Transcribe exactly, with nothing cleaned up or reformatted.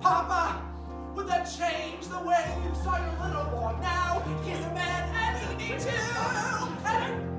Papa, would that change the way you saw your little boy? Now he's a man and he needs you. And